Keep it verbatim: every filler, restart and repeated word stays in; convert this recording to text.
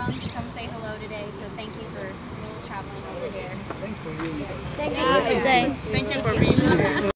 long to come say hello today, so thank you for traveling over here. Thanks for being with us. Thank you for Thank you for being here.